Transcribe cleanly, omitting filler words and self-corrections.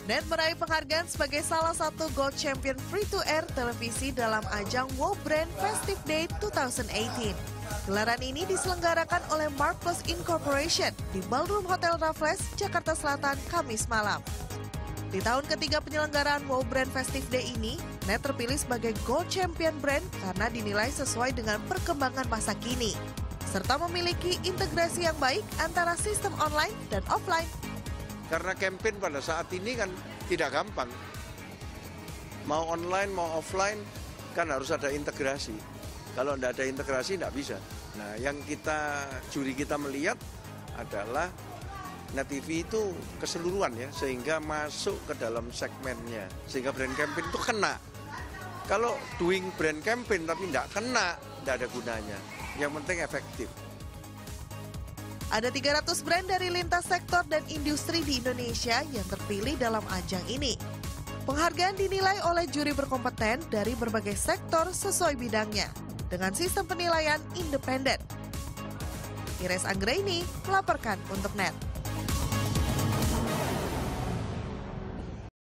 Net meraih penghargaan sebagai salah satu Gold Champion Free-to-Air televisi dalam ajang Wow Brand Festive Day 2018. Gelaran ini diselenggarakan oleh Marcos Incorporation di Ballroom Hotel Raffles, Jakarta Selatan, Kamis malam. Di tahun ketiga penyelenggaraan Wow Brand Festive Day ini, Net terpilih sebagai Gold Champion Brand karena dinilai sesuai dengan perkembangan masa kini, serta memiliki integrasi yang baik antara sistem online dan offline. Karena campaign pada saat ini kan tidak gampang. Mau online, mau offline, kan harus ada integrasi. Kalau tidak ada integrasi, tidak bisa. Nah, yang juri kita melihat adalah Net TV itu keseluruhan ya, sehingga masuk ke dalam segmennya. Sehingga brand campaign itu kena. Kalau doing brand campaign tapi tidak kena, tidak ada gunanya. Yang penting efektif. Ada 300 brand dari lintas sektor dan industri di Indonesia yang terpilih dalam ajang ini. Penghargaan dinilai oleh juri berkompeten dari berbagai sektor sesuai bidangnya, dengan sistem penilaian independen. Ires Anggraini melaporkan untuk Net.